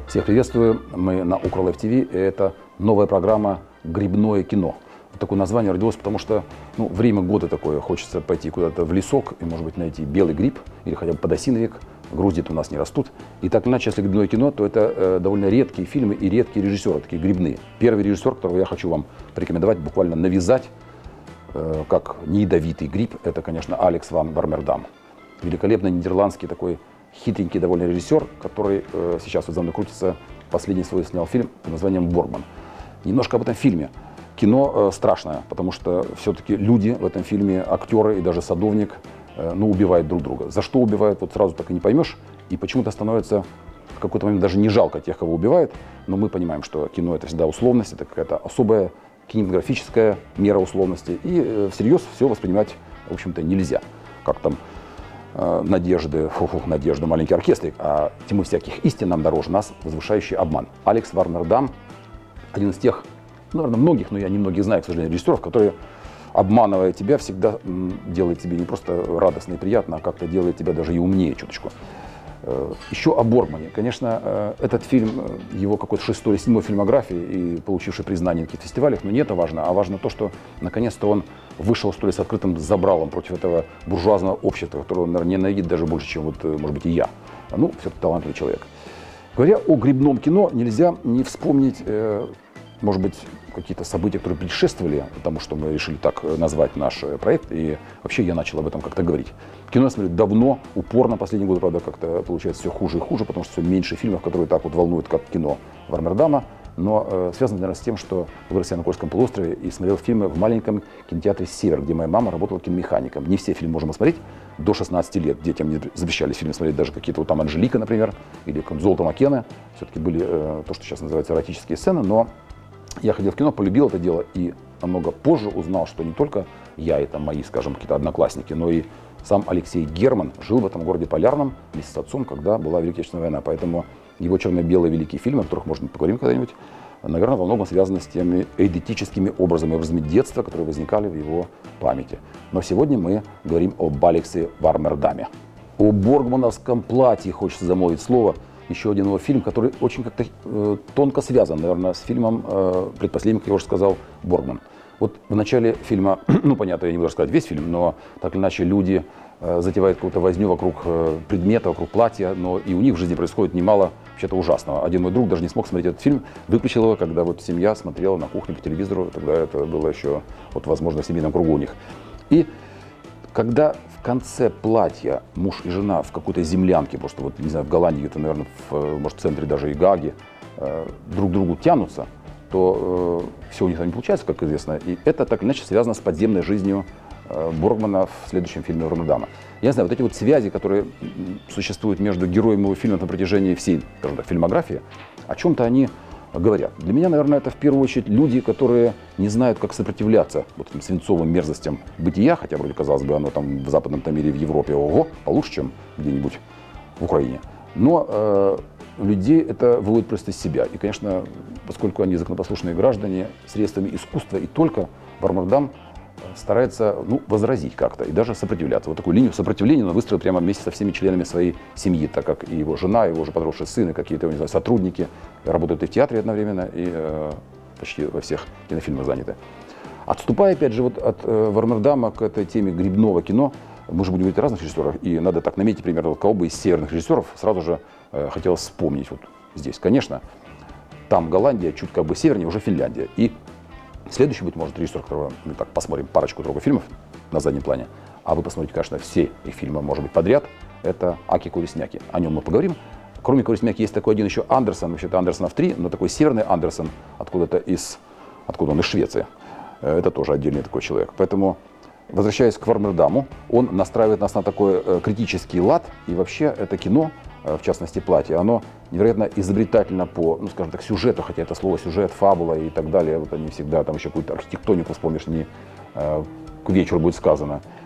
Всех приветствую. Мы на Укрlife ТВ. И это новая программа «Грибное кино». Вот такое название родилось, потому что время года такое. Хочется пойти куда-то в лесок и, может быть, найти белый гриб или хотя бы подосиновик. Грузди-то у нас не растут. И так или иначе, если грибное кино, то это довольно редкие фильмы и редкие режиссеры, такие грибные. Первый режиссер, которого я хочу вам порекомендовать, буквально навязать, как неядовитый гриб, это, конечно, Алекс ван Вармердам. Великолепный нидерландский такой хитренький довольно режиссер, который сейчас вот за мной крутится, последний свой снял фильм под названием «Боргман». Немножко об этом фильме. Кино страшное, потому что все-таки люди в этом фильме, актеры и даже садовник, убивают друг друга. За что убивают, вот сразу так и не поймешь. И почему-то становится в какой-то момент даже не жалко тех, кого убивают. Но мы понимаем, что кино — это всегда условность, это какая-то особая кинематографическая мера условности. И всерьез все воспринимать, в общем-то, нельзя. Как там надежды, маленький оркестрик, а тьмы всяких истин нам дороже нас, возвышающий обман. Алекс Вармердам — один из тех, наверное, многих, но я немногих знаю, к сожалению, режиссеров, которые, обманывая тебя, всегда делает тебе не просто радостно и приятно, а как-то делает тебя даже и умнее чуточку. Еще о Боргмане. Конечно, этот фильм, его какой-то 6-й или 7-й фильмографии и получивший признание на каких-то фестивалях, но не это важно, а важно то, что наконец-то он вышел, что ли, с открытым забралом против этого буржуазного общества, которое он, наверное, ненавидит даже больше, чем, вот, может быть, и я. Все-таки талантливый человек. Говоря о грибном кино, нельзя не вспомнить, может быть, какие-то события, которые предшествовали тому, что мы решили так назвать наш проект. И вообще я начал об этом как-то говорить. Кино я смотрю давно, упорно. Последние годы, правда, как-то получается все хуже и хуже, потому что все меньше фильмов, которые так вот волнуют, как кино Вармердама. Но связано, наверное, с тем, что вырос я на Кольском полуострове и смотрел фильмы в маленьком кинотеатре «Север», где моя мама работала киномехаником. Не все фильмы можем смотреть до 16 лет. Детям мне запрещали фильмы смотреть, даже какие-то вот там «Анжелика», например, или «Золото Маккена». Все-таки были то, что сейчас называется эротические сцены, но я ходил в кино, полюбил это дело и намного позже узнал, что не только я и там мои, скажем, какие-то одноклассники, но и сам Алексей Герман жил в этом городе Полярном вместе с отцом, когда была Великая Отечественная война. Поэтому его черно-белые великие фильмы, о которых, может быть, поговорим когда-нибудь, наверное, во многом связаны с теми эйдетическими образами детства, которые возникали в его памяти. Но сегодня мы говорим об Алексе Вармердаме. О боргмановском платье хочется замолвить слово. Еще один его фильм, который очень как-то тонко связан, наверное, с фильмом предпоследним, как я уже сказал, «Боргман». Вот в начале фильма, понятно, я не буду рассказать весь фильм, но так или иначе люди затевают какую-то возню вокруг предмета, вокруг платья, но и у них в жизни происходит немало вообще-то ужасного. Один мой друг даже не смог смотреть этот фильм, выключил его, когда вот семья смотрела на кухне по телевизору, тогда это было еще, вот, возможно, в семейном кругу у них. И когда в конце платья муж и жена в какой-то землянке, просто вот, не знаю, в Голландии, где-то, наверное, может, в центре даже и Гааги, друг к другу тянутся, то все у них там не получается, как известно. И это так или иначе связано с подземной жизнью Боргмана в следующем фильме Вармердама. Я не знаю, вот эти вот связи, которые существуют между героем его фильма на протяжении всей, скажем так, фильмографии, о чем-то они говорят. Для меня, наверное, это в первую очередь люди, которые не знают, как сопротивляться вот этим свинцовым мерзостям бытия, хотя вроде, казалось бы, оно там в западном мире, в Европе, ого, получше, чем где-нибудь в Украине. Но людей это выводит просто из себя. И, конечно, поскольку они законопослушные граждане, средствами искусства и только, Вармердам старается возразить как-то и даже сопротивляться. Вот такую линию сопротивления он выстроил прямо вместе со всеми членами своей семьи, так как и его жена, и его уже подросший сын, и какие-то, не знаю, сотрудники работают и в театре одновременно, и почти во всех кинофильмах заняты. Отступая, опять же, вот от Вармердама к этой теме грибного кино, мы же будем говорить о разных режиссерах, и надо так наметить примерно, кого бы из северных режиссеров сразу же хотелось вспомнить вот здесь. Конечно, там Голландия, чуть как бы севернее, уже Финляндия. И следующий, быть может, режиссер, которого мы так посмотрим парочку-тройку фильмов на заднем плане, а вы посмотрите, конечно, все их фильмы, может быть, подряд, это Аки Kaurismäki. О нем мы поговорим. Кроме Kaurismäki есть такой один еще Андерсон, вообще-то Андерсонов 3, но такой северный Андерсон, откуда он из Швеции. Это тоже отдельный такой человек. Поэтому, возвращаясь к Вармердаму, он настраивает нас на такой критический лад, и вообще это кино, в частности платье, оно невероятно изобретательно по, скажем так, сюжету, хотя это слово сюжет, фабула и так далее, вот они всегда там еще какую-то архитектонику вспомнишь, не к вечеру будет сказано.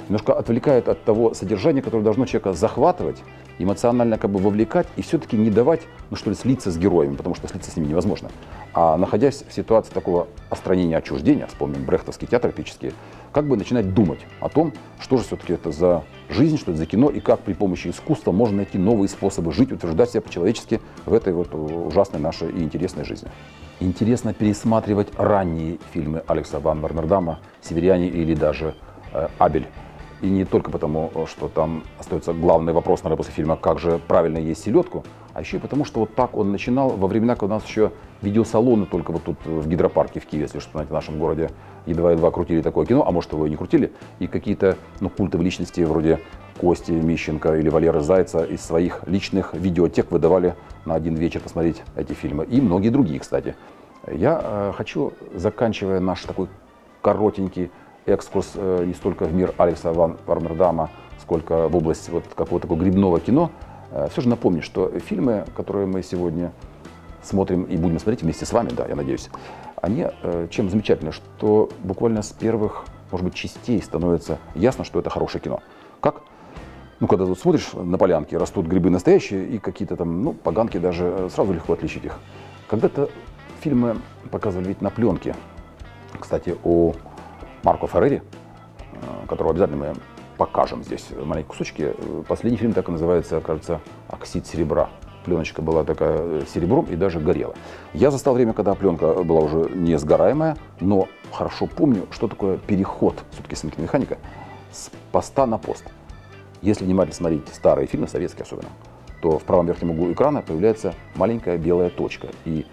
немножко отвлекает от того содержания, которое должно человека захватывать, эмоционально как бы вовлекать и все-таки не давать, ну что ли, слиться с героями, потому что слиться с ними невозможно. А находясь в ситуации такого остранения, отчуждения, вспомним брехтовский театр эпический, как бы начинать думать о том, что же все-таки это за жизнь, что это за кино, и как при помощи искусства можно найти новые способы жить, утверждать себя по-человечески в этой вот ужасной нашей и интересной жизни. Интересно пересматривать ранние фильмы Алекса ван Вармердама «Северяне» или даже «Абель». И не только потому, что там остается главный вопрос, наверное, после фильма, как же правильно есть селедку, а еще и потому, что вот так он начинал во времена, когда у нас еще видеосалоны только вот тут в гидропарке в Киеве, если что, знаете, в нашем городе едва-едва крутили такое кино, а может его и не крутили, и какие-то культовые личности вроде Кости Мищенко или Валеры Зайца из своих личных видеотек выдавали на один вечер посмотреть эти фильмы. И многие другие, кстати. Я хочу, заканчивая наш такой коротенький экскурс не столько в мир Алекса ван Вармердама, сколько в область вот какого-то такого грибного кино, все же напомню, что фильмы, которые мы сегодня смотрим и будем смотреть вместе с вами, да, я надеюсь, они чем замечательны, что буквально с первых, может быть, частей становится ясно, что это хорошее кино. Как? Ну, когда тут смотришь на полянке, растут грибы настоящие и какие-то там, поганки даже, сразу легко отличить их. Когда-то фильмы показывали ведь на пленке. Кстати, о Марко Феррери, которого обязательно мы покажем здесь маленькие кусочки. Последний фильм так и называется, кажется, «Оксид серебра». Пленочка была такая серебром и даже горела. Я застал время, когда пленка была уже не сгораемая, но хорошо помню, что такое переход, все-таки с киномеханика, с поста на пост. Если внимательно смотреть старые фильмы, советские особенно, то в правом верхнем углу экрана появляется маленькая белая точка. И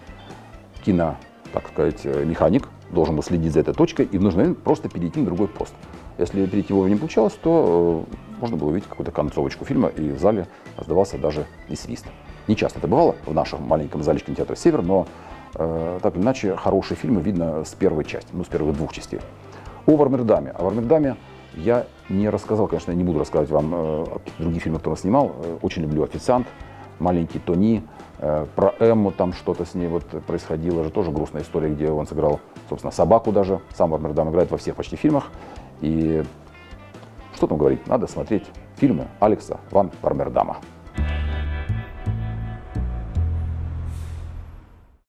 так сказать, механик должен был следить за этой точкой и в нужный момент просто перейти на другой пост. Если перейти вовремя не получалось, то можно было увидеть какую-то концовочку фильма, и в зале раздавался даже и свист. Не часто это бывало в нашем маленьком зале кинотеатра «Север», но так или иначе хорошие фильмы видно с первой части, с первых двух частей. О Вармердаме. О Вармердаме я не рассказал, конечно, я не буду рассказывать вам о других фильмах, которые он снимал. Очень люблю «Официант», «Маленький Тони», про Эмму там что-то с ней вот происходило, же тоже грустная история, где он сыграл, собственно, собаку даже. Сам Вармердам играет во всех почти фильмах. И что там говорить, надо смотреть фильмы Алекса ван Вармердама.